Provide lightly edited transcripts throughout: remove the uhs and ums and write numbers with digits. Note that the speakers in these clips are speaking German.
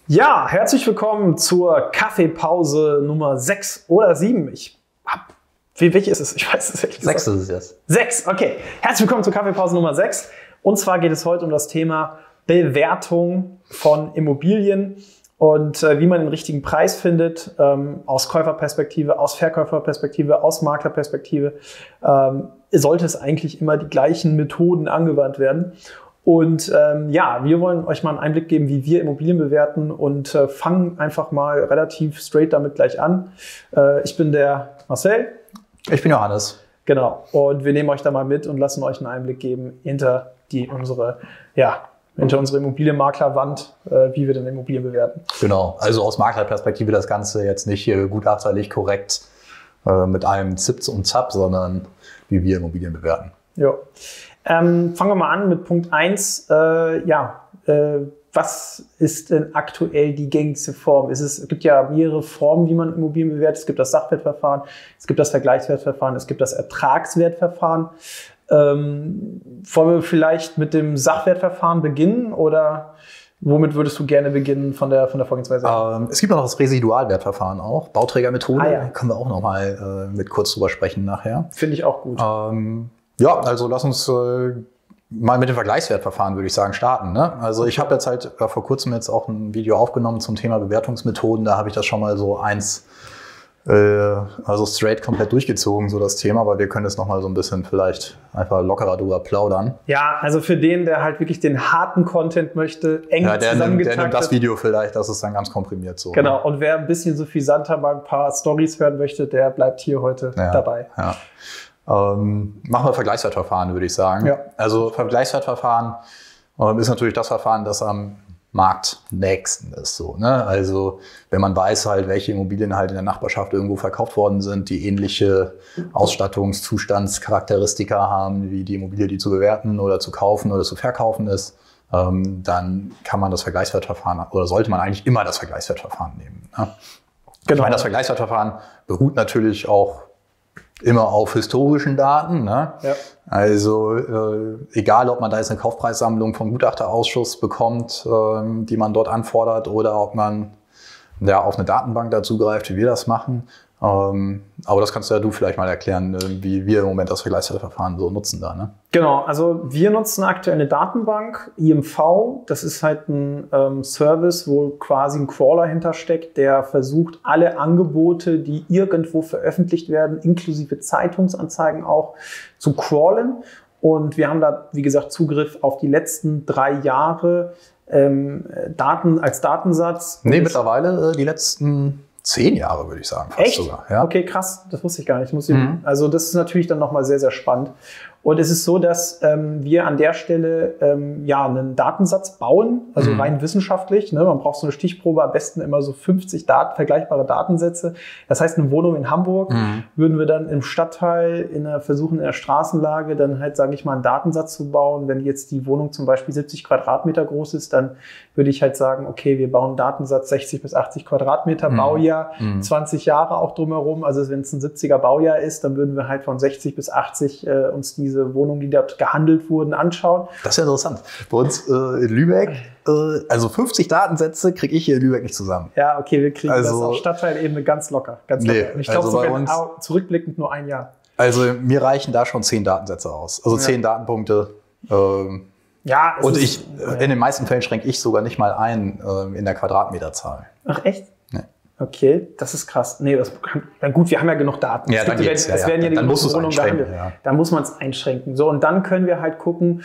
Ja, herzlich willkommen zur Kaffeepause Nummer 6 oder 7. Welche ist es? Ich weiß es nicht. 6 ist es jetzt. 6, okay. Herzlich willkommen zur Kaffeepause Nummer 6. Und zwar geht es heute um das Thema Bewertung von Immobilien und wie man den richtigen Preis findet, aus Käuferperspektive, aus Verkäuferperspektive, aus Maklerperspektive. Sollte es eigentlich immer die gleichen Methoden angewandt werden. Und wir wollen euch mal einen Einblick geben, wie wir Immobilien bewerten und fangen einfach mal relativ straight damit gleich an. Ich bin der Marcel. Ich bin Johannes. Genau. Und wir nehmen euch da mal mit und lassen euch einen Einblick geben hinter unsere Immobilienmaklerwand, wie wir denn Immobilien bewerten. Genau. Also aus Maklerperspektive das Ganze jetzt nicht gutachterlich korrekt mit einem Zips und Zap, sondern wie wir Immobilien bewerten. Ja. Fangen wir mal an mit Punkt 1. Was ist denn aktuell die gängigste Form? Es gibt ja mehrere Formen, wie man Immobilien bewertet. Es gibt das Sachwertverfahren, es gibt das Vergleichswertverfahren, es gibt das Ertragswertverfahren. Wollen wir vielleicht mit dem Sachwertverfahren beginnen oder womit würdest du gerne beginnen von der Vorgehensweise? Es gibt noch das Residualwertverfahren auch, Bauträgermethode. Ja. Können wir auch noch mal mit kurz drüber sprechen nachher. Finde ich auch gut. Also lass uns mal mit dem Vergleichswertverfahren, würde ich sagen, starten. Ne? Also ich habe jetzt halt vor kurzem jetzt auch ein Video aufgenommen zum Thema Bewertungsmethoden. Da habe ich das schon mal so straight komplett durchgezogen, so das Thema. Aber wir können jetzt noch mal so ein bisschen vielleicht einfach lockerer drüber plaudern. Ja, also für den, der halt wirklich den harten Content möchte, der nimmt das Video vielleicht, das ist dann ganz komprimiert so. Genau, und wer ein bisschen suffisanter mal ein paar Storys hören möchte, der bleibt hier heute dabei. Ja. Machen wir Vergleichswertverfahren, würde ich sagen. Ja. Also Vergleichswertverfahren ist natürlich das Verfahren, das am marktnächsten ist. So, ne? Also wenn man weiß halt, welche Immobilien halt in der Nachbarschaft irgendwo verkauft worden sind, die ähnliche Ausstattungszustandscharakteristika haben, wie die Immobilie, die zu bewerten oder zu kaufen oder zu verkaufen ist, dann kann man das Vergleichswertverfahren oder sollte man eigentlich immer das Vergleichswertverfahren nehmen. Ne? Genau. Ich meine, das Vergleichswertverfahren beruht natürlich auch immer auf historischen Daten. Ne? Ja. Also egal, ob man da jetzt eine Kaufpreissammlung vom Gutachterausschuss bekommt, die man dort anfordert, oder ob man auf eine Datenbank dazu greift, wie wir das machen. Aber das kannst du vielleicht mal erklären, wie wir im Moment das Vergleichswertverfahren so nutzen da. Ne? Genau, also wir nutzen aktuell eine Datenbank, IMV. Das ist halt ein Service, wo quasi ein Crawler hintersteckt, der versucht, alle Angebote, die irgendwo veröffentlicht werden, inklusive Zeitungsanzeigen auch, zu crawlen. Und wir haben da, wie gesagt, Zugriff auf die letzten 3 Jahre Daten als Datensatz. Nee, mittlerweile die letzten 10 Jahre, würde ich sagen. Fast. Echt? Sogar. Ja. Okay, krass. Das wusste ich gar nicht. Also das ist natürlich dann nochmal sehr, sehr spannend. Und es ist so, dass wir an der Stelle einen Datensatz bauen, also rein wissenschaftlich. Ne? Man braucht so eine Stichprobe, am besten immer so 50 vergleichbare Datensätze. Das heißt, eine Wohnung in Hamburg würden wir dann im Stadtteil versuchen in der Straßenlage dann halt, sage ich mal, einen Datensatz zu bauen. Wenn jetzt die Wohnung zum Beispiel 70 Quadratmeter groß ist, dann würde ich halt sagen, okay, wir bauen einen Datensatz 60 bis 80 Quadratmeter, Baujahr, 20 Jahre auch drumherum. Also wenn es ein 70er Baujahr ist, dann würden wir halt von 60 bis 80 uns diese Wohnungen, die dort gehandelt wurden, anschauen. Das ist ja interessant. Bei uns in Lübeck, also 50 Datensätze kriege ich hier in Lübeck nicht zusammen. Ja, okay, wir kriegen das auf Stadtteilebene ganz locker. Ich glaube sogar zurückblickend nur 1 Jahr. Also mir reichen da schon 10 Datensätze aus. Also 10 Datenpunkte. Und in den meisten Fällen schränke ich sogar nicht mal ein in der Quadratmeterzahl. Ach echt? Okay, das ist krass. Nee, gut, wir haben ja genug Daten. Ja, dann geht's. Dann muss man es einschränken. So, und dann können wir halt gucken,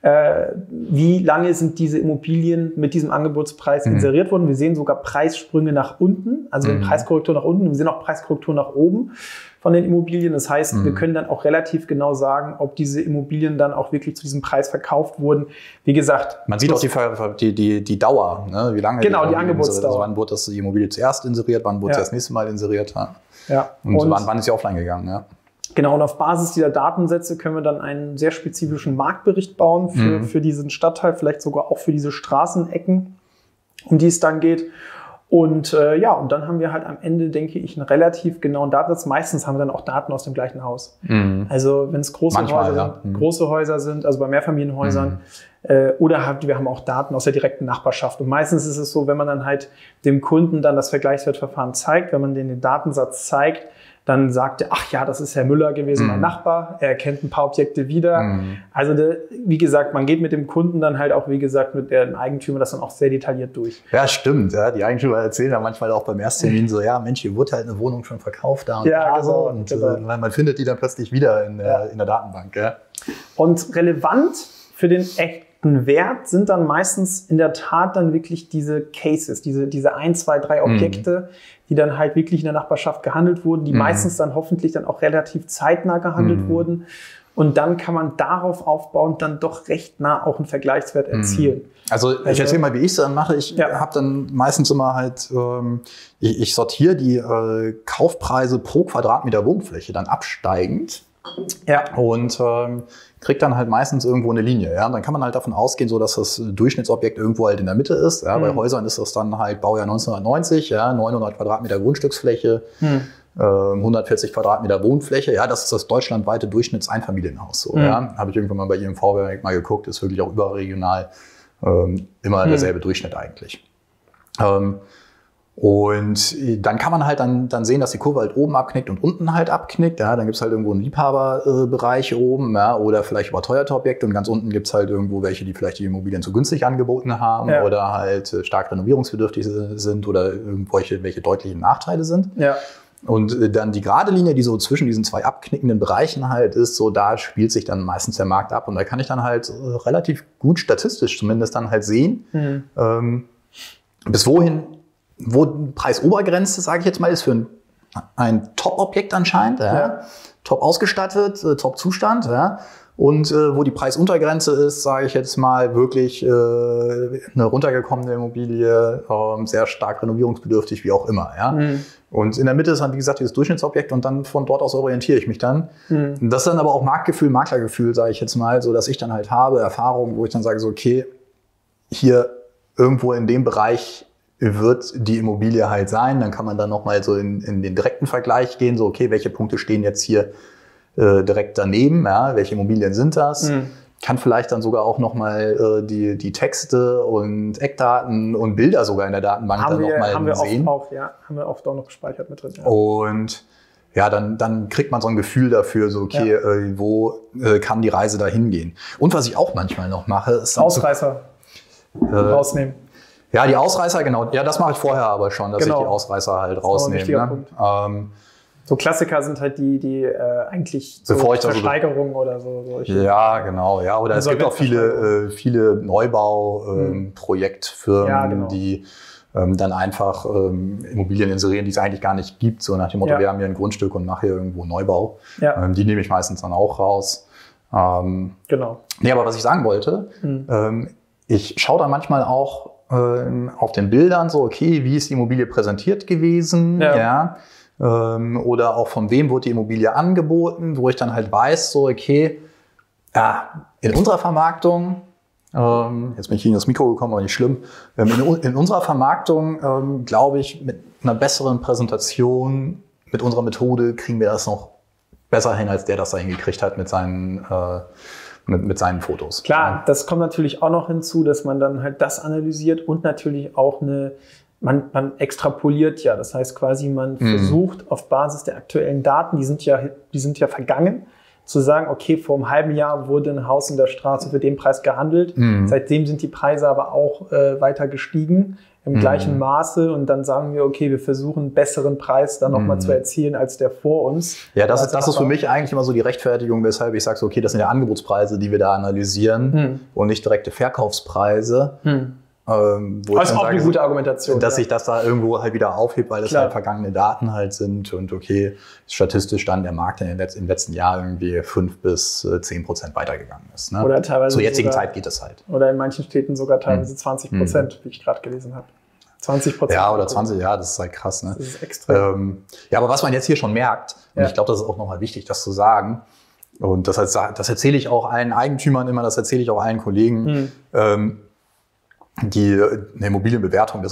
wie lange sind diese Immobilien mit diesem Angebotspreis inseriert worden. Wir sehen sogar Preissprünge nach unten, also Preiskorrektur nach unten. Wir sehen auch Preiskorrektur nach oben von den Immobilien. Das heißt, wir können dann auch relativ genau sagen, ob diese Immobilien dann auch wirklich zu diesem Preis verkauft wurden. Wie gesagt, man sieht auch die Dauer, ne? Wie lange die Angebotsdauer. Also wann wurde die Immobilie zuerst inseriert, wann wurde sie das nächste Mal inseriert. Ja. Und wann ist sie offline gegangen. Ja. Genau, und auf Basis dieser Datensätze können wir dann einen sehr spezifischen Marktbericht bauen für diesen Stadtteil, vielleicht sogar auch für diese Straßenecken, um die es dann geht. Und ja, und dann haben wir halt am Ende, denke ich, einen relativ genauen Datensatz. Meistens haben wir dann auch Daten aus dem gleichen Haus. Also wenn es große Häuser sind, also bei Mehrfamilienhäusern, oder wir haben auch Daten aus der direkten Nachbarschaft. Und meistens ist es so, wenn man dann halt dem Kunden dann das Vergleichswertverfahren zeigt, wenn man den Datensatz zeigt, dann sagt er, ach ja, das ist Herr Müller gewesen, mein Nachbar. Er kennt ein paar Objekte wieder. Also wie gesagt, man geht mit dem Kunden dann halt auch, wie gesagt, mit dem Eigentümer das dann auch sehr detailliert durch. Ja, stimmt. Ja. Die Eigentümer erzählen ja manchmal auch beim Ersttermin so, ja Mensch, hier wurde halt eine Wohnung schon verkauft da und da. Genau, und man findet die dann plötzlich wieder in der Datenbank. Ja. Und relevant für den echten Wert sind dann meistens in der Tat dann wirklich diese Cases, diese 1, 2, 3 Objekte, die dann halt wirklich in der Nachbarschaft gehandelt wurden, die meistens dann hoffentlich dann auch relativ zeitnah gehandelt wurden. Und dann kann man darauf aufbauend dann doch recht nah auch einen Vergleichswert erzielen. Also ich erzähle mal, wie ich es dann mache. Ich habe dann meistens immer halt, ich sortiere die Kaufpreise pro Quadratmeter Wohnfläche dann absteigend. Ja. Und kriegt dann halt meistens irgendwo eine Linie. Ja? Und dann kann man halt davon ausgehen, so dass das Durchschnittsobjekt irgendwo halt in der Mitte ist. Ja? Bei Häusern ist das dann halt Baujahr 1990, 900 Quadratmeter Grundstücksfläche, 140 Quadratmeter Wohnfläche. Ja, das ist das deutschlandweite Durchschnittseinfamilienhaus. So, ja? Habe ich irgendwann mal bei IMV mal geguckt, ist wirklich auch überregional immer derselbe Durchschnitt eigentlich. Und dann kann man halt dann sehen, dass die Kurve halt oben abknickt und unten halt abknickt. Ja, dann gibt's halt irgendwo einen Liebhaberbereich oben, ja, oder vielleicht überteuerte Objekte und ganz unten gibt's halt irgendwo welche, die vielleicht die Immobilien zu günstig angeboten haben oder halt stark renovierungsbedürftig sind oder welche deutlichen Nachteile sind. Ja. Und dann die gerade Linie, die so zwischen diesen zwei abknickenden Bereichen halt ist, so da spielt sich dann meistens der Markt ab. Und da kann ich dann halt relativ gut statistisch zumindest dann halt sehen, bis wohin, wo Preisobergrenze, sage ich jetzt mal, ist für ein Top-Objekt anscheinend, top ausgestattet, Top-Zustand, und wo die Preisuntergrenze ist, sage ich jetzt mal, wirklich eine runtergekommene Immobilie, sehr stark renovierungsbedürftig, wie auch immer. Und in der Mitte ist dann, wie gesagt, dieses Durchschnittsobjekt und dann von dort aus orientiere ich mich dann. Das ist dann aber auch Marktgefühl, Maklergefühl, sage ich jetzt mal, so dass ich dann halt habe, Erfahrung, wo ich dann sage, so okay, hier irgendwo in dem Bereich wird die Immobilie halt sein. Dann kann man dann nochmal so in den direkten Vergleich gehen, so okay, welche Punkte stehen jetzt hier direkt daneben, welche Immobilien sind das? Kann vielleicht dann sogar auch nochmal die Texte und Eckdaten und Bilder sogar in der Datenbank dann nochmal sehen. Haben wir oft auch noch gespeichert mit drin. Ja. Und ja, dann kriegt man so ein Gefühl dafür, so okay, wo kann die Reise da hingehen? Und was ich auch manchmal noch mache, ist Ausreißer rausnehmen. Ja, die Ausreißer, genau. Ja, das mache ich vorher aber schon, dass ich die Ausreißer halt rausnehme. So Klassiker sind halt die eigentlich so Versteigerungen oder so. Ja, genau. Ja, oder es gibt auch viele Neubau-Projektfirmen, die dann einfach Immobilien inserieren, die es eigentlich gar nicht gibt. So nach dem Motto, wir haben hier ein Grundstück und machen hier irgendwo Neubau. Die nehme ich meistens dann auch raus. Genau. Nee, aber was ich sagen wollte, ich schaue dann manchmal auch auf den Bildern so, okay, wie ist die Immobilie präsentiert gewesen, oder auch von wem wurde die Immobilie angeboten, wo ich dann halt weiß, so, okay, in unserer Vermarktung, jetzt bin ich hier in das Mikro gekommen, aber nicht schlimm, in unserer Vermarktung, glaube ich, mit einer besseren Präsentation, mit unserer Methode kriegen wir das noch besser hin, als der das da hingekriegt hat mit seinen Fotos. Klar, das kommt natürlich auch noch hinzu, dass man dann halt das analysiert und natürlich auch man extrapoliert ja. Das heißt quasi, man versucht auf Basis der aktuellen Daten, die sind ja vergangen, zu sagen, okay, vor einem halben Jahr wurde ein Haus in der Straße für den Preis gehandelt. Seitdem sind die Preise aber auch weiter gestiegen im gleichen Maße und dann sagen wir, okay, wir versuchen einen besseren Preis dann nochmal zu erzielen als der vor uns. Ja, das ist für mich eigentlich immer so die Rechtfertigung, weshalb ich sage, so, okay, das sind ja Angebotspreise, die wir da analysieren und nicht direkte Verkaufspreise. Wo das ist auch eine gute Argumentation. Dass sich das da irgendwo halt wieder aufhebt, weil das halt vergangene Daten halt sind und okay, statistisch dann der Markt im letzten Jahr irgendwie 5 bis 10% weitergegangen ist. Ne? Oder teilweise zur jetzigen Zeit geht es halt. Oder in manchen Städten sogar teilweise 20%, wie ich gerade gelesen habe. 20%. Ja, oder 20, das ist halt krass. Ne? Das ist extrem. Ja, aber was man jetzt hier schon merkt, und ich glaube, das ist auch nochmal wichtig, das zu sagen, und das erzähle ich auch allen Eigentümern immer, das erzähle ich auch allen Kollegen, eine Immobilienbewertung, das ist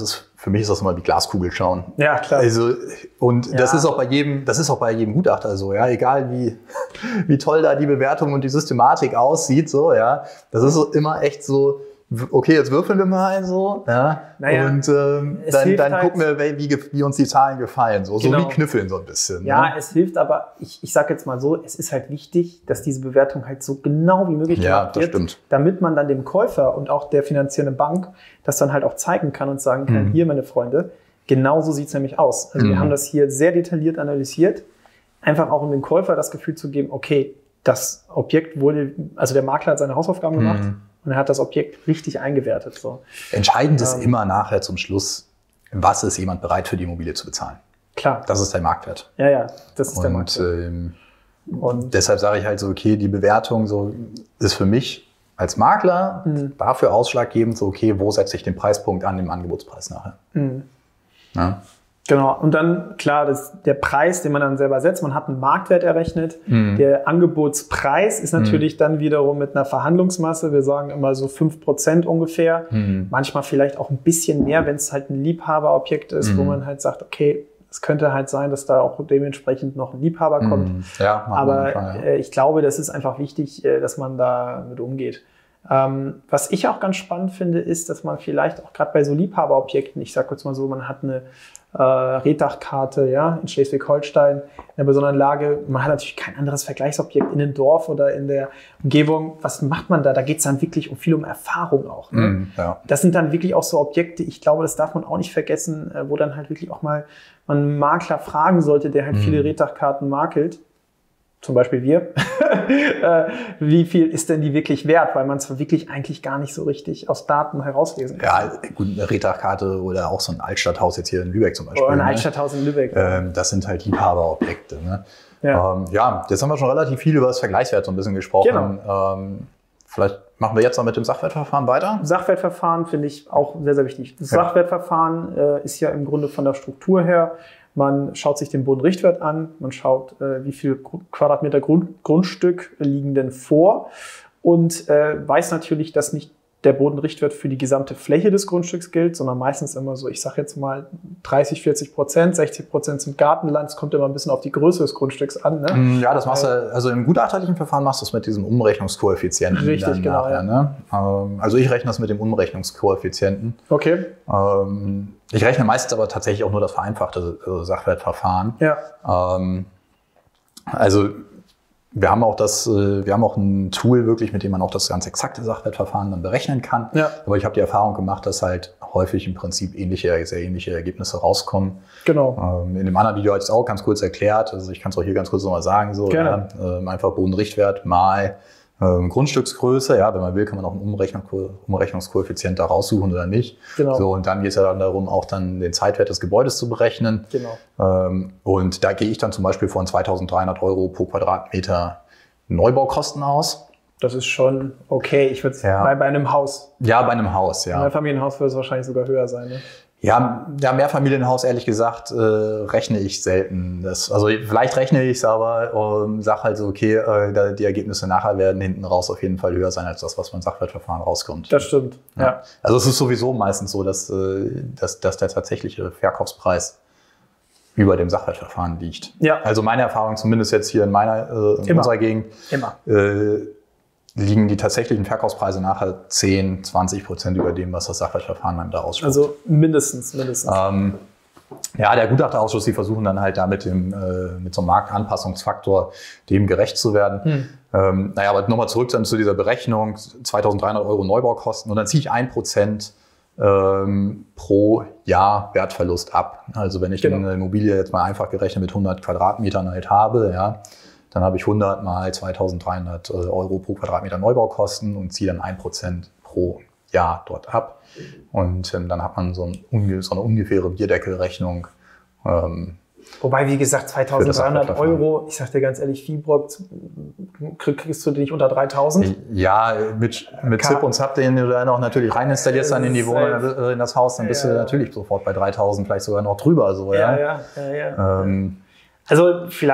für mich ist das immer wie Glaskugel schauen. Ja, klar. Also, und das ist auch bei jedem Gutachter so, ja, egal wie toll da die Bewertung und die Systematik aussieht, so, ja. Das ist so immer echt so, okay, jetzt würfeln wir mal so, ja. Naja, und dann gucken wir, wie uns die Zahlen gefallen, so wie Knüffeln so ein bisschen. Ja, ne? es hilft, aber ich sage jetzt mal so, es ist halt wichtig, dass diese Bewertung halt so genau wie möglich gemacht wird, damit man dann dem Käufer und auch der finanzierenden Bank das dann halt auch zeigen kann und sagen kann, hier, meine Freunde, genau so sieht es nämlich aus. Also wir haben das hier sehr detailliert analysiert, einfach auch um dem Käufer das Gefühl zu geben, okay, das Objekt wurde, also der Makler hat seine Hausaufgaben gemacht, und er hat das Objekt richtig eingewertet. So. Entscheidend ist immer nachher zum Schluss, was ist jemand bereit für die Immobilie zu bezahlen. Klar. Das ist der Marktwert. Ja, das ist der Marktwert. Und deshalb sage ich halt so, okay, die Bewertung so ist für mich als Makler dafür ausschlaggebend, so okay, wo setze ich den Preispunkt an dem Angebotspreis nachher. Ja. Genau, und dann, klar, der Preis, den man dann selber setzt, man hat einen Marktwert errechnet. Der Angebotspreis ist natürlich dann wiederum mit einer Verhandlungsmasse, wir sagen immer so 5% ungefähr, manchmal vielleicht auch ein bisschen mehr, wenn es halt ein Liebhaberobjekt ist, wo man halt sagt, okay, es könnte halt sein, dass da auch dementsprechend noch ein Liebhaber kommt. Ja, aber ich glaube, das ist einfach wichtig, dass man da mit umgeht. Was ich auch ganz spannend finde, ist, dass man vielleicht auch gerade bei so Liebhaberobjekten, ich sage jetzt mal so, man hat eine Rehtachkarte, ja, in Schleswig-Holstein, in einer besonderen Lage. Man hat natürlich kein anderes Vergleichsobjekt in einem Dorf oder in der Umgebung. Was macht man da? Da geht es dann wirklich viel um Erfahrung auch. Ne? Ja. Das sind dann wirklich auch so Objekte, ich glaube, das darf man auch nicht vergessen, wo dann halt wirklich auch mal man einen Makler fragen sollte, der halt viele Rehtachkarten makelt. Zum Beispiel wir, wie viel ist denn die wirklich wert? Weil man es wirklich eigentlich gar nicht so richtig aus Daten herauslesen kann. Ja, gut, eine Rehtachkarte oder auch so ein Altstadthaus jetzt hier in Lübeck zum Beispiel. Oder ein Altstadthaus in Lübeck. Das sind halt Liebhaberobjekte. Ne? Ja. Jetzt haben wir schon relativ viel über das Vergleichswert so ein bisschen gesprochen. Genau. Vielleicht machen wir jetzt noch mit dem Sachwertverfahren weiter. Sachwertverfahren finde ich auch sehr, sehr wichtig. Das Sachwertverfahren ist ja im Grunde von der Struktur her, man schaut sich den Bodenrichtwert an, man schaut, wie viel Quadratmeter Grundstück liegen denn vor und weiß natürlich, dass nicht der Bodenrichtwert für die gesamte Fläche des Grundstücks gilt, sondern meistens immer so, ich sage jetzt mal 30-40%, 60% sind Gartenland, es kommt immer ein bisschen auf die Größe des Grundstücks an. Ne? Ja, das machst du, also im gutachterlichen Verfahren machst du es mit diesem Umrechnungskoeffizienten. Richtig, genau. Nachher, ne? Also ich rechne das mit dem Umrechnungskoeffizienten. Okay. Ich rechne meistens aber tatsächlich auch nur das vereinfachte Sachwertverfahren. Ja. Also wir haben auch ein Tool wirklich, mit dem man auch das ganz exakte Sachwertverfahren dann berechnen kann. Ja. Aber ich habe die Erfahrung gemacht, dass halt häufig im Prinzip sehr ähnliche Ergebnisse rauskommen. Genau. In dem anderen Video hatte ich es auch ganz kurz erklärt. Also ich kann es auch hier ganz kurz nochmal sagen. So, gerne. Einfach Bodenrichtwert mal Grundstücksgröße. Ja, wenn man will, kann man auch einen Umrechnungskoeffizient da raussuchen oder nicht. Genau. So, und dann geht es ja dann darum, auch dann den Zeitwert des Gebäudes zu berechnen. Genau. Und da gehe ich dann zum Beispiel von 2.300 € pro Quadratmeter Neubaukosten aus. Das ist schon okay. Ich würde bei einem Haus. Ja, bei einem Haus, ja. Bei einem Familienhaus würde es wahrscheinlich sogar höher sein, ne? Ja, Mehrfamilienhaus, ehrlich gesagt, rechne ich selten. Also vielleicht rechne ich es, aber sage halt so, okay, die Ergebnisse nachher werden hinten raus auf jeden Fall höher sein als das, was beim Sachwertverfahren rauskommt. Das stimmt, ja. Also es ist sowieso meistens so, dass der tatsächliche Verkaufspreis über dem Sachwertverfahren liegt. Ja. Also meine Erfahrung, zumindest jetzt hier in unserer Gegend, liegen die tatsächlichen Verkaufspreise nachher 10-20% über dem, was das Sachwertverfahren dann da ausspricht. Also mindestens. Der Gutachterausschuss, die versuchen dann halt da mit so einem Marktanpassungsfaktor dem gerecht zu werden. Aber nochmal zurück dann zu dieser Berechnung, 2.300 € Neubaukosten und dann ziehe ich 1% pro Jahr Wertverlust ab. Also wenn ich eine Immobilie jetzt mal einfach gerechnet mit 100 Quadratmetern halt habe, ja, dann habe ich 100 mal 2.300 € pro Quadratmeter Neubaukosten und ziehe dann 1% pro Jahr dort ab. Und dann hat man so eine ungefähre Bierdeckelrechnung. Wobei, wie gesagt, 2.300 €, ich sag dir ganz ehrlich, Fibrock, kriegst du die nicht unter 3.000? Ja, mit Zip und Zap, den du dann auch natürlich rein installierst dann in die Wohnung, in das Haus, dann bist du natürlich sofort bei 3.000, vielleicht sogar noch drüber. So, Ja. Also vielleicht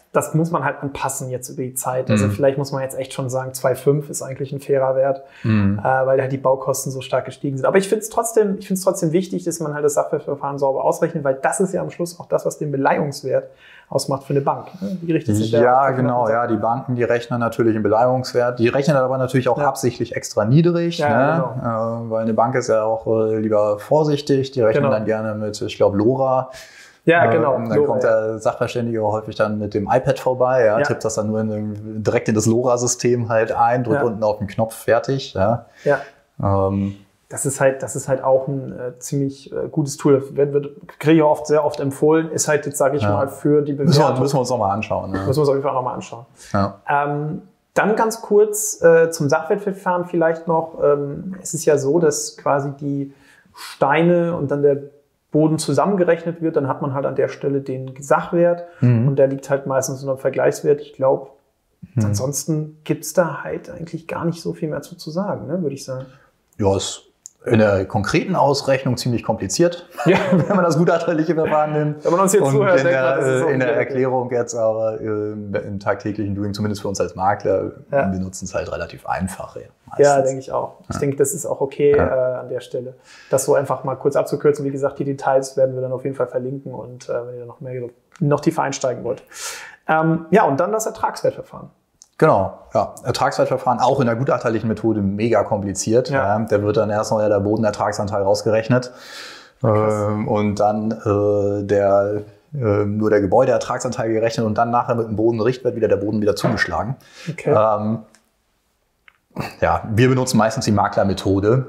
das muss man halt anpassen jetzt über die Zeit. Also vielleicht muss man jetzt echt schon sagen, 2,5 ist eigentlich ein fairer Wert, weil halt die Baukosten so stark gestiegen sind. Aber ich finde es trotzdem wichtig, dass man halt das Sachwertverfahren sauber ausrechnet, weil das ist ja am Schluss auch das, was den Beleihungswert ausmacht für eine Bank. Wie richtet sich der? Ja, genau. Ja, die Banken, die rechnen natürlich einen Beleihungswert. Die rechnen aber natürlich auch absichtlich extra niedrig, genau. Weil eine Bank ist ja auch lieber vorsichtig. Die rechnen dann gerne mit, ich glaube, LoRa. Ja, genau. Und dann kommt der Sachverständige häufig dann mit dem iPad vorbei, tippt das dann nur direkt in das LoRa-System halt ein, drückt unten auf den Knopf, fertig. Ja. Das ist halt auch ein ziemlich gutes Tool. Kriege ich auch sehr oft empfohlen. Ist halt jetzt, sage ich mal, für die Bewertung. Müssen wir uns nochmal anschauen. Müssen wir uns auf jeden Fall nochmal anschauen. Ja. Dann ganz kurz zum Sachwertverfahren vielleicht noch. Es ist ja so, dass quasi die Steine und dann der Boden zusammengerechnet wird, dann hat man halt an der Stelle den Sachwert und der liegt halt meistens unter dem Vergleichswert. Ich glaube, ansonsten gibt's da halt eigentlich gar nicht so viel mehr zu sagen, ne, würde ich sagen. Ja, ist in der konkreten Ausrechnung ziemlich kompliziert, wenn man das gutachterliche Verfahren nimmt. Wenn man uns jetzt zuhört, in der Erklärung jetzt aber im tagtäglichen Doing, zumindest für uns als Makler, wir nutzen es halt relativ einfach. Ja, denke ich auch. Ich denke, das ist auch okay an der Stelle. Das so einfach mal kurz abzukürzen. Wie gesagt, die Details werden wir dann auf jeden Fall verlinken und wenn ihr noch tiefer einsteigen wollt. Und dann das Ertragswertverfahren. Genau, ja. Ertragswertverfahren auch in der gutachterlichen Methode mega kompliziert. Ja. Der wird dann erst noch der Bodenertragsanteil rausgerechnet und dann nur der Gebäudeertragsanteil gerechnet und dann nachher mit dem Bodenrichtwert wieder der Boden wieder zugeschlagen. Okay. Wir benutzen meistens die Maklermethode,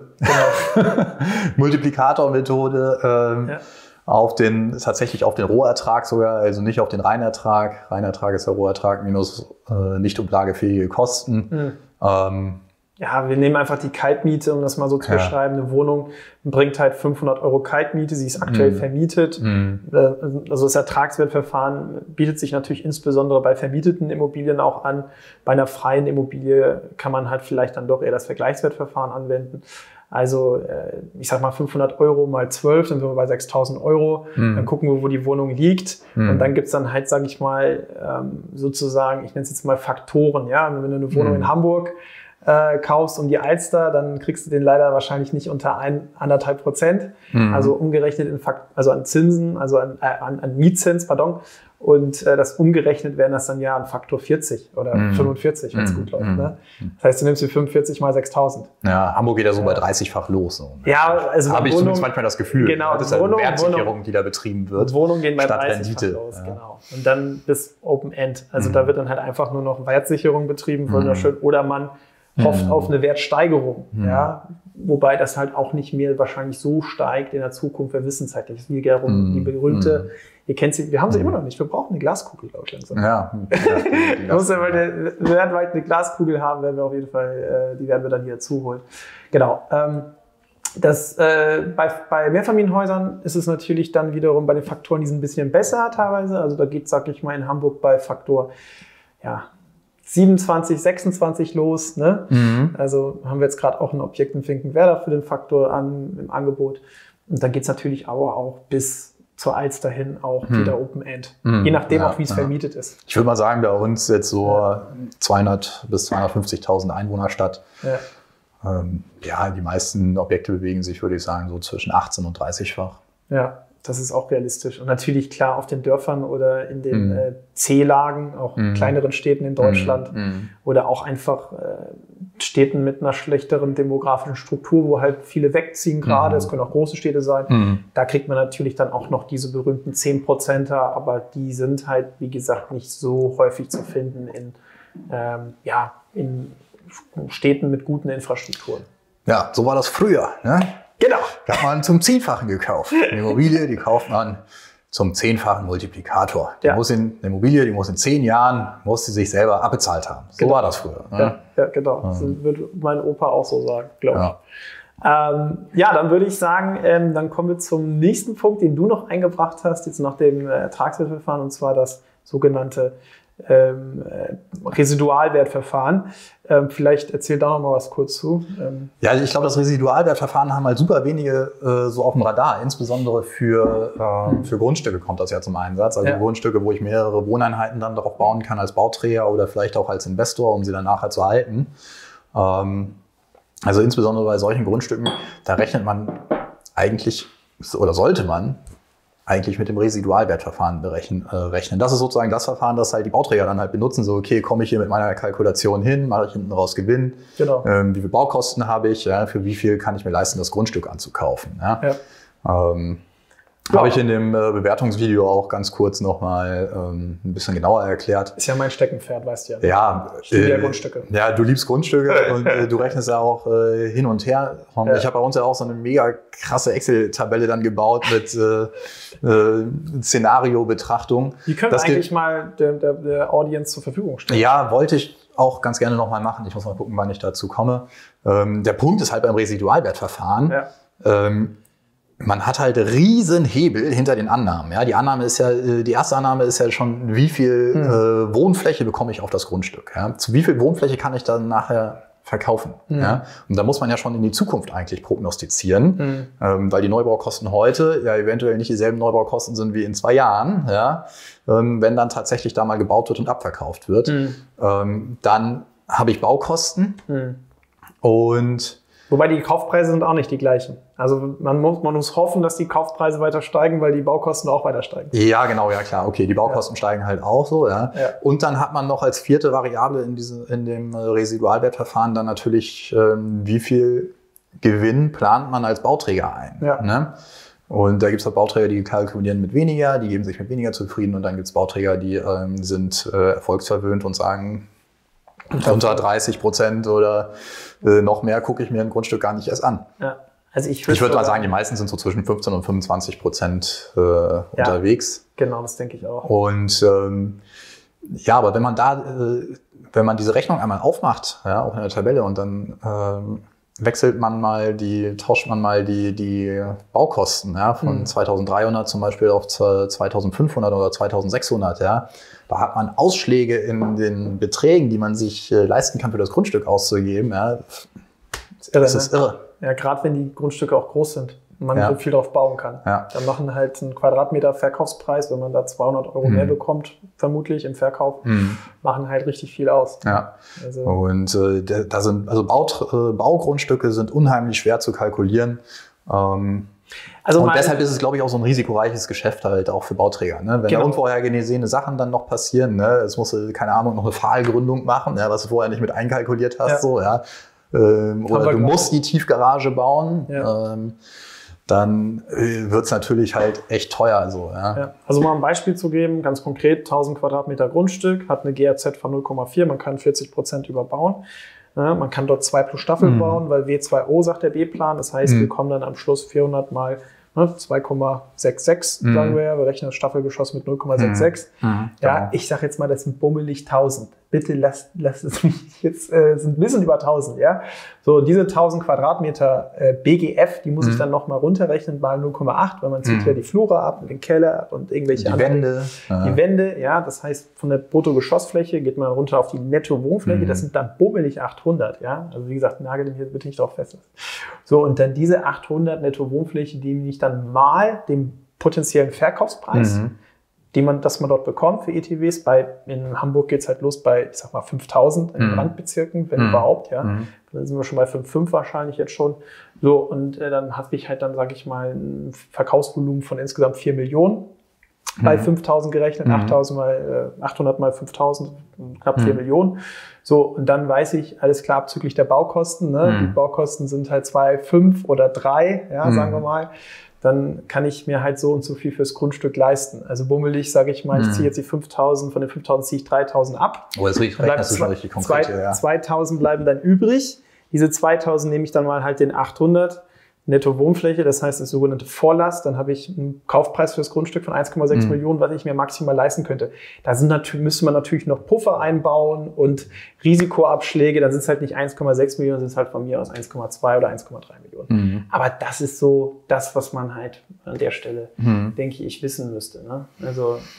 Multiplikatormethode. Tatsächlich auf den Rohertrag sogar, also nicht auf den Reinertrag. Reinertrag ist der Rohertrag minus nicht umlagefähige Kosten. Wir nehmen einfach die Kaltmiete, um das mal so zu beschreiben. Eine Wohnung bringt halt 500 € Kaltmiete, sie ist aktuell vermietet. Also das Ertragswertverfahren bietet sich natürlich insbesondere bei vermieteten Immobilien auch an. Bei einer freien Immobilie kann man halt vielleicht dann doch eher das Vergleichswertverfahren anwenden. Also ich sag mal 500 € mal 12, dann sind wir bei 6.000 €. Dann gucken wir, wo die Wohnung liegt. Und dann gibt's dann halt, sage ich mal, sozusagen, ich nenne es jetzt mal Faktoren. Ja? Wenn du eine Wohnung in Hamburg kaufst um die Alster, dann kriegst du den leider wahrscheinlich nicht unter 1,5%. Also umgerechnet an Zinsen, also an Mietzins, pardon. Und das umgerechnet wären das dann ja ein Faktor 40 oder 45, wenn es gut läuft. Ne? Das heißt, du nimmst die 45 mal 6.000. Ja, Hamburg geht ja so bei 30-fach los. So. Ja, also habe ich zumindest manchmal das Gefühl. Genau, das ist eine Wertsicherung, die da betrieben wird. Wohnungen gehen bei 30-fach los, genau. Und dann bis Open End. Also da wird dann halt einfach nur noch Wertsicherung betrieben, wunderschön. Oder man hofft auf eine Wertsteigerung. Ja? Wobei das halt auch nicht mehr wahrscheinlich so steigt in der Zukunft. Wir wissen es halt nicht. Wie die berühmte, ihr kennt sie, wir haben sie immer noch nicht. Wir brauchen eine Glaskugel, glaube ich. Langsam. Weil wir weltweit eine Glaskugel haben, werden wir auf jeden Fall, die werden wir dann hier zuholen. Genau. Bei Mehrfamilienhäusern ist es natürlich dann wiederum bei den Faktoren, die sind ein bisschen besser teilweise. Also da geht, sag ich mal, in Hamburg bei Faktor 27, 26 los. Ne? Also haben wir jetzt gerade auch ein Objekt in Finkenwerder für den Faktor im Angebot. Und dann geht es natürlich auch bis zur Alster hin auch wieder Open End. Je nachdem auch, wie es vermietet ist. Ich würde mal sagen, bei uns jetzt so 200 bis 250.000 Einwohnerstadt. Die meisten Objekte bewegen sich, würde ich sagen, so zwischen 18 und 30-fach. Ja. Das ist auch realistisch. Und natürlich klar auf den Dörfern oder in den C-Lagen, auch kleineren Städten in Deutschland oder auch einfach Städten mit einer schlechteren demografischen Struktur, wo halt viele wegziehen gerade. Es können auch große Städte sein. Da kriegt man natürlich dann auch noch diese berühmten 10%er, aber die sind halt, wie gesagt, nicht so häufig zu finden in Städten mit guten Infrastrukturen. Ja, so war das früher, ne? Genau. Da hat man zum 10-fachen gekauft. Eine Immobilie, die kauft man zum 10-fachen Multiplikator. Eine Immobilie, die muss in 10 Jahren, muss sie sich selber abbezahlt haben. So war das früher. Ne? Ja, genau. Das würde mein Opa auch so sagen, glaube ich. Dann würde ich sagen, dann kommen wir zum nächsten Punkt, den du noch eingebracht hast, jetzt nach dem Ertragswertverfahren, und zwar das sogenannte Residualwertverfahren. Vielleicht erzähl da noch mal was kurz zu. Ja, ich glaube, das Residualwertverfahren haben halt super wenige so auf dem Radar. Insbesondere für Grundstücke kommt das ja zum Einsatz. Also Grundstücke, wo ich mehrere Wohneinheiten dann darauf bauen kann als Bauträger oder vielleicht auch als Investor, um sie dann nachher zu halten. Also insbesondere bei solchen Grundstücken, da rechnet man eigentlich, oder sollte man eigentlich mit dem Residualwertverfahren rechnen. Das ist sozusagen das Verfahren, das halt die Bauträger dann halt benutzen. So, okay, komme ich hier mit meiner Kalkulation hin, mache ich hinten raus Gewinn, genau. Wie viele Baukosten habe ich, ja, für wie viel kann ich mir leisten, das Grundstück anzukaufen. Ja? Habe ich in dem Bewertungsvideo auch ganz kurz nochmal ein bisschen genauer erklärt. Ist ja mein Steckenpferd, weißt du ja. Ja, ich liebe ja Grundstücke. Ja, du liebst Grundstücke und du rechnest ja auch hin und her. Ich habe bei uns ja auch so eine mega krasse Excel-Tabelle dann gebaut mit Szenario-Betrachtung. Die können wir eigentlich mal der Audience zur Verfügung stellen. Ja, wollte ich auch ganz gerne nochmal machen. Ich muss mal gucken, wann ich dazu komme. Der Punkt ist halt beim Residualwertverfahren. Ja. Man hat halt riesen Hebel hinter den Annahmen. Ja, die erste Annahme ist ja schon, wie viel Wohnfläche bekomme ich auf das Grundstück. Ja? Zu wie viel Wohnfläche kann ich dann nachher verkaufen? Ja? Und da muss man ja schon in die Zukunft eigentlich prognostizieren, weil die Neubaukosten heute ja eventuell nicht dieselben Neubaukosten sind wie in 2 Jahren. Ja? Wenn dann tatsächlich da mal gebaut wird und abverkauft wird, dann habe ich Baukosten und wobei die Kaufpreise sind auch nicht die gleichen. Also man muss hoffen, dass die Kaufpreise weiter steigen, weil die Baukosten auch weiter steigen. Ja, genau, ja klar. Okay, die Baukosten steigen halt auch so. Ja. Und dann hat man noch als 4. Variable in dem Residualwertverfahren dann natürlich, wie viel Gewinn plant man als Bauträger ein. Ja. Ne? Und da gibt es auch Bauträger, die kalkulieren mit weniger, die geben sich mit weniger zufrieden. Und dann gibt es Bauträger, die sind erfolgsverwöhnt und sagen, unter 30% oder noch mehr gucke ich mir ein Grundstück gar nicht erst an. Ja. Also ich würde mal sagen, die meisten sind so zwischen 15% und 25% unterwegs. Genau, das denke ich auch. Und ja, aber wenn man diese Rechnung einmal aufmacht, ja, auch in der Tabelle, und dann tauscht man mal die Baukosten, ja, von 2.300 zum Beispiel auf 2.500 oder 2.600, ja. Da hat man Ausschläge in den Beträgen, die man sich leisten kann, für das Grundstück auszugeben. Ja. Das ist irre. Ja, gerade wenn die Grundstücke auch groß sind und man so viel drauf bauen kann. Ja. Dann machen halt einen Quadratmeter Verkaufspreis, wenn man da 200 € mehr bekommt, vermutlich im Verkauf, machen halt richtig viel aus. Ja. Also. Und Baugrundstücke sind unheimlich schwer zu kalkulieren. Und deshalb ist es, glaube ich, auch so ein risikoreiches Geschäft halt auch für Bauträger. Ne? Wenn da unvorhergesehene Sachen dann noch passieren, ne? Es musst du, keine Ahnung, noch eine Pfahlgründung machen, ja, was du vorher nicht mit einkalkuliert hast. Ja. So, ja. Oder du musst die Tiefgarage bauen, dann wird es natürlich halt echt teuer. So, ja. Ja. Also mal ein Beispiel zu geben, ganz konkret, 1000 Quadratmeter Grundstück, hat eine GAZ von 0,4, man kann 40% überbauen. Ja, man kann dort 2 plus Staffeln bauen, weil W2O sagt der B-Plan. Das heißt, wir kommen dann am Schluss 400 mal 2,66, sagen wir rechnen das Staffelgeschoss mit 0,66. Ja, ich sage jetzt mal, das sind bummelig 1000. Bitte lasst es mich jetzt, sind ein bisschen über 1000, ja. So, diese 1000 Quadratmeter BGF, die muss ich dann nochmal runterrechnen bei 0,8, weil man zieht ja die Flure ab und den Keller und irgendwelche Wände. Die Wände, ja, das heißt, von der Bruttogeschossfläche geht man runter auf die Netto-Wohnfläche, das sind dann bummelig 800, ja. Also wie gesagt, nagel mich jetzt bitte nicht drauf fest. So, und dann diese 800 Netto-Wohnfläche, die ich dann mal dem potenziellen Verkaufspreis, das man dort bekommt für ETWs. In Hamburg geht es halt los bei, ich sag mal, 5.000 in Randbezirken, wenn überhaupt, ja. Dann sind wir schon bei 5,5 wahrscheinlich jetzt schon. So, und dann habe ich halt dann, sage ich mal, ein Verkaufsvolumen von insgesamt 4 Millionen bei 5.000 gerechnet, 800 mal 5.000, knapp 4 Millionen. So, und dann weiß ich, alles klar, abzüglich der Baukosten, ne? Die Baukosten sind halt 2,5 oder 3, ja, sagen wir mal. Dann kann ich mir halt so und so viel fürs Grundstück leisten. Also bummelig, sage ich mal, ich ziehe jetzt die 5.000, von den 5.000 ziehe ich 3.000 ab. Oh, das rechnest du schon richtig konkret. 2.000 bleiben dann übrig. Diese 2.000 nehme ich dann mal halt den 800 Netto-Wohnfläche, das heißt das sogenannte Vorlast. Dann habe ich einen Kaufpreis für das Grundstück von 1,6 Millionen, was ich mir maximal leisten könnte. Da müsste man natürlich noch Puffer einbauen und Risikoabschläge. Dann sind es halt nicht 1,6 Millionen, sind es halt von mir aus 1,2 oder 1,3 Millionen. Aber das ist so das, was man halt an der Stelle, denke ich, wissen müsste. Ne? Also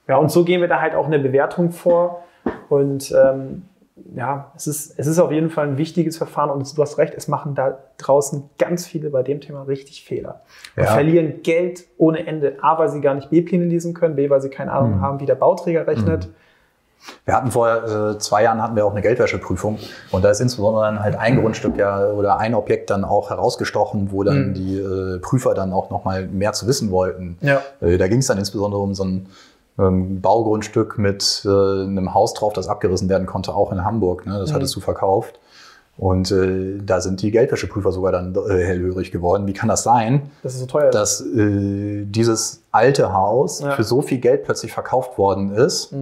Ja, und so gehen wir da halt auch in der Bewertung vor. Und ja, es ist auf jeden Fall ein wichtiges Verfahren und du hast recht, es machen da draußen ganz viele bei dem Thema richtig Fehler. Und verlieren Geld ohne Ende. A, weil sie gar nicht B-Pläne lesen können, B, weil sie keine Ahnung haben, wie der Bauträger rechnet. Wir hatten vor 2 Jahren hatten wir auch eine Geldwäscheprüfung und da ist insbesondere dann halt ein Grundstück oder ein Objekt dann auch herausgestochen, wo dann die Prüfer dann auch nochmal mehr zu wissen wollten. Ja. Da ging es dann insbesondere um so ein Baugrundstück mit einem Haus drauf, das abgerissen werden konnte, auch in Hamburg. Ne? Das hattest du verkauft. Und da sind die Geldwäscheprüfer sogar dann hellhörig geworden. Wie kann das sein, das ist so teuer, dass dieses alte Haus für so viel Geld plötzlich verkauft worden ist?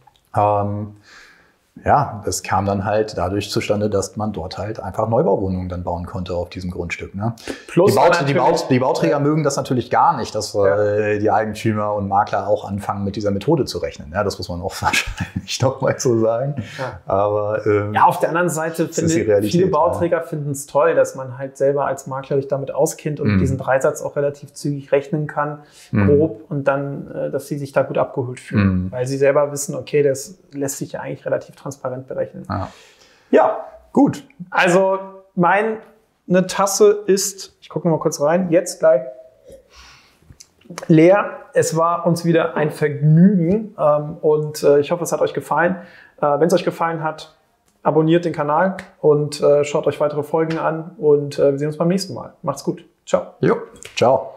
Ja, das kam dann halt dadurch zustande, dass man dort halt einfach Neubauwohnungen dann bauen konnte auf diesem Grundstück. Ne? Plus die Bauträger mögen das natürlich gar nicht, dass die Eigentümer und Makler auch anfangen, mit dieser Methode zu rechnen. Ja, das muss man auch wahrscheinlich noch mal so sagen. Ja. Aber auf der anderen Seite finde ich, viele Bauträger finden es toll, dass man halt selber als Makler sich damit auskennt und diesen Dreisatz auch relativ zügig rechnen kann, grob, und dann, dass sie sich da gut abgeholt fühlen. Weil sie selber wissen, okay, das lässt sich ja eigentlich relativ transparent berechnen. Ja, gut. Also meine Tasse ist, ich gucke noch mal kurz rein, jetzt gleich leer. Es war uns wieder ein Vergnügen und ich hoffe, es hat euch gefallen. Wenn es euch gefallen hat, abonniert den Kanal und schaut euch weitere Folgen an und wir sehen uns beim nächsten Mal. Macht's gut. Ciao. Jo, ciao.